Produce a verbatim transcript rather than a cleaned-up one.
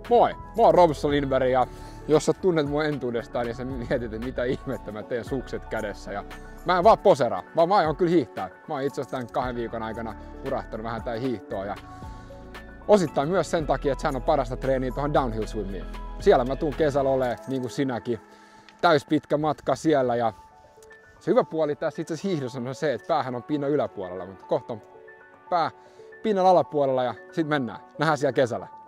Moi! Mä oon Robson Lindberg ja jos sä tunnet mua entuudestaan, niin sä mietit, että mitä ihmettä mä teen sukset kädessä. Ja mä en vaan poseraa, vaan mä aion kyllä hiihtää. Mä oon itse asiassa tämän kahden viikon aikana purahtanut vähän tää hiihtoa ja osittain myös sen takia, että sehän on parasta treeniä tuohon downhill swimiin. Siellä mä tuun kesällä olemaan, niin kuin sinäkin. Täys pitkä matka siellä ja se hyvä puoli tässä itse asiassa hiihdossa on se, että päähän on pinnan yläpuolella, mutta kohta on pää pinnan alapuolella ja sit mennään. Nähdään siellä kesällä.